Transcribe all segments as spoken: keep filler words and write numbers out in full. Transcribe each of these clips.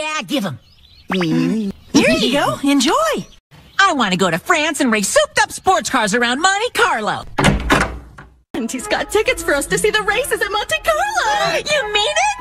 Yeah, give him. Here you go. Enjoy. I want to go to France and race souped-up sports cars around Monte Carlo. And he's got tickets for us to see the races at Monte Carlo. You mean it?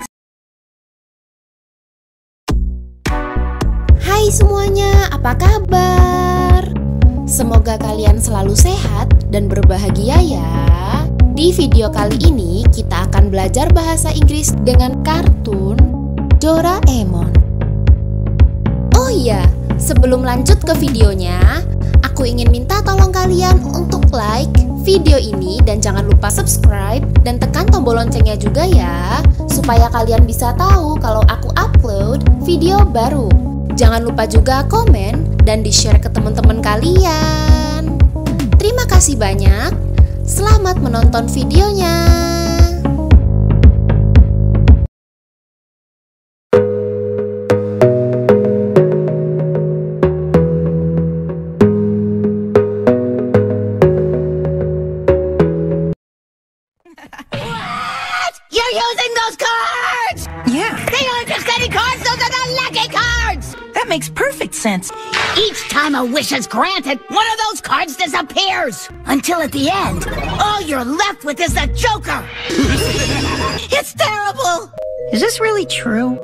Hai semuanya, apa kabar? Semoga kalian selalu sehat dan berbahagia ya. Di video kali ini kita akan belajar bahasa Inggris dengan kartun Doraemon. Oh iya, sebelum lanjut ke videonya, aku ingin minta tolong kalian untuk like video ini dan jangan lupa subscribe dan tekan tombol loncengnya juga ya, supaya kalian bisa tahu kalau aku upload video baru. Jangan lupa juga komen dan di-share ke teman-teman kalian. Terima kasih banyak. Selamat menonton videonya. What? You're using those cards? Yeah. They aren't just any cards, those are the lucky cards! That makes perfect sense. Each time a wish is granted, one of those cards disappears. Until at the end, all you're left with is the Joker. It's terrible. Is this really true?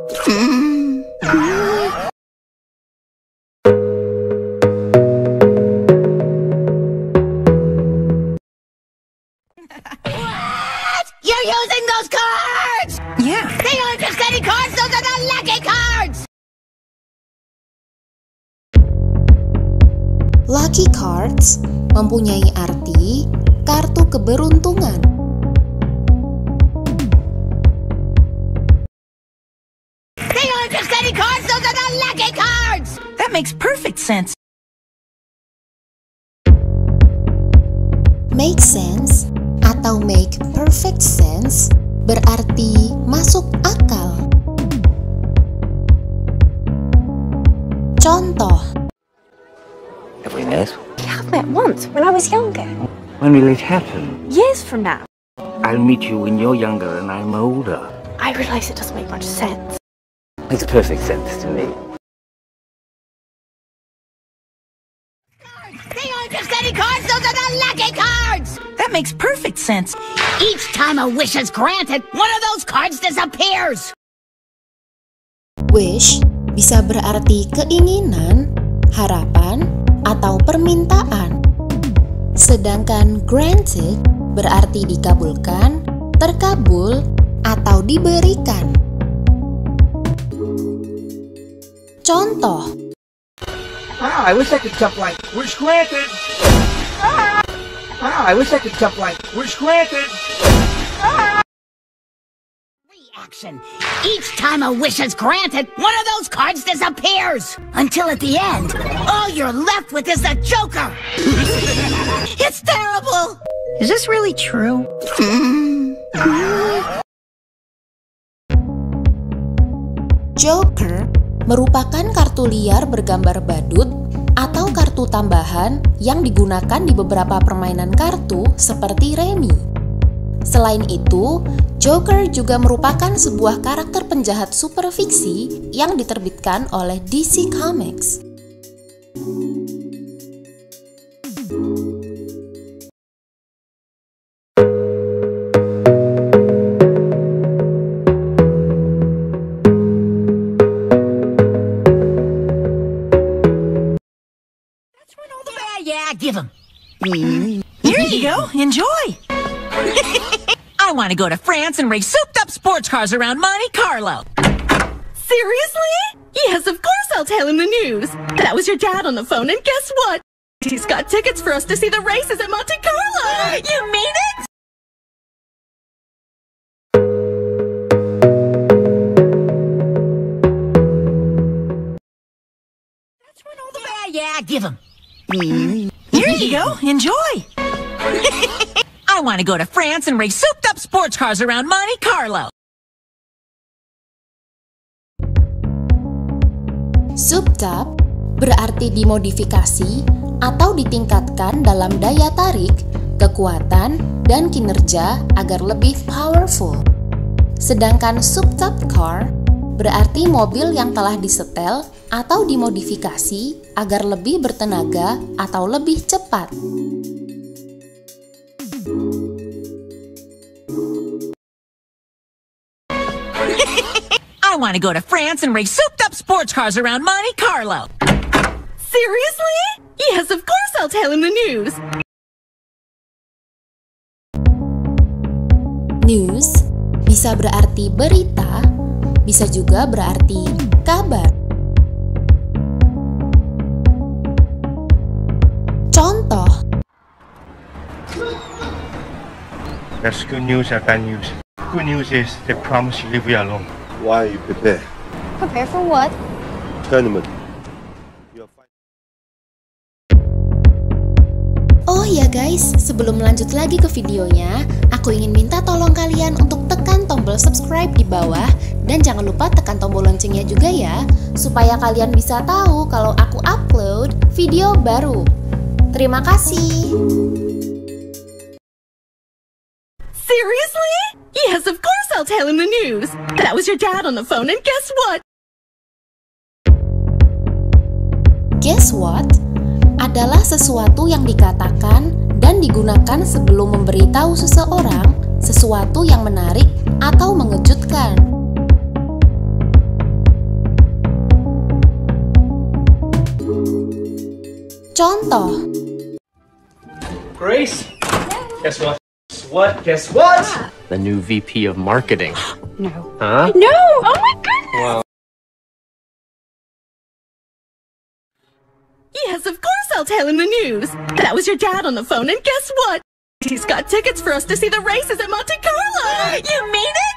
What? You're using those cards? Yeah. They aren't just any cards, those are the lucky cards! Lucky cards mempunyai arti kartu keberuntungan. They aren't just any cards, those are the lucky cards! That makes perfect sense. Make sense atau make perfect sense berarti masuk akal. Contoh. Have we met? Yeah, I've met once, when I was younger. When will it happen? Years from now. I'll meet you when you're younger and I'm older. I realise it doesn't make much sense. Makes perfect sense to me. They aren't just any cards, those are the lucky cards! That makes perfect sense. Each time a wish is granted, one of those cards disappears. Wish bisa berarti keinginan, harapan, atau permintaan. Sedangkan granted berarti dikabulkan, terkabul, atau diberikan. Contoh. Wow, I wish I could jump like wish granted. Wow, I wish I could jump like wish granted. Reaction. Each time a wish is granted, one of those cards disappears. Until at the end, all you're left with is the Joker. It's terrible. Is this really true? Joker merupakan kartu liar bergambar badut atau kartu tambahan yang digunakan di beberapa permainan kartu seperti remi. Selain itu, Joker juga merupakan sebuah karakter penjahat super fiksi yang diterbitkan oleh D C Comics. Yeah, give him. Here you go. Enjoy. I want to go to France and race souped-up sports cars around Monte Carlo. Seriously? Yes, of course I'll tell him the news. That was your dad on the phone, and guess what? He's got tickets for us to see the races at Monte Carlo. You mean it? That's when all the yeah, yeah, give him. Here you go. Enjoy. I want to go to France and race souped-up sports cars around Monte Carlo. Souped up berarti dimodifikasi atau ditingkatkan dalam daya tarik, kekuatan, dan kinerja agar lebih powerful. Sedangkan souped up car berarti mobil yang telah disetel atau dimodifikasi agar lebih bertenaga atau lebih cepat. I want to go to France and race souped-up sports cars around Monte Carlo. Seriously? Yes, of course I'll tell him the news. News bisa berarti berita, bisa juga berarti kabar. Contoh. That's good news or bad news. Good news is they promise you leave you alone. Why are you prepared? Prepare for what? Tournament. Oh ya guys, sebelum lanjut lagi ke videonya, aku ingin minta tolong kalian untuk tekan tombol subscribe di bawah dan jangan lupa tekan tombol loncengnya juga ya, supaya kalian bisa tahu kalau aku upload video baru. Terima kasih. Seriously? Yes, of course I'll tell him the news. That was your dad on the phone, and guess what? Guess what? Adalah sesuatu yang dikatakan dan digunakan sebelum memberitahu seseorang sesuatu yang menarik atau mengejutkan. Contoh. Grace, guess what? Guess what? Guess what? The new V P of marketing. No. Huh? No! Oh my goodness! Wow. Yes, of course I'll tell him the news. That was your dad on the phone, and guess what? He's got tickets for us to see the races at Monte Carlo. You mean it?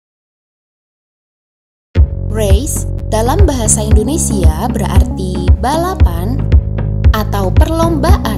Race dalam bahasa Indonesia berarti balapan atau perlombaan.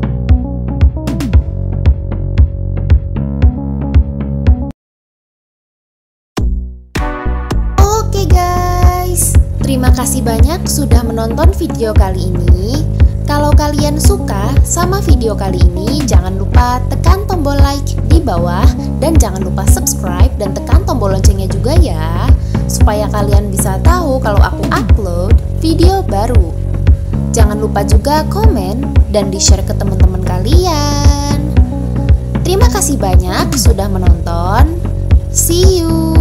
Oke guys, terima kasih banyak sudah menonton video kali ini. Kalau kalian suka sama video kali ini, jangan lupa tekan tombol like di bawah dan jangan lupa subscribe dan tekan tombol loncengnya juga ya, supaya kalian bisa tahu kalau aku upload video baru. Jangan lupa juga komen dan di-share ke teman-teman kalian. Terima kasih banyak sudah menonton. See you.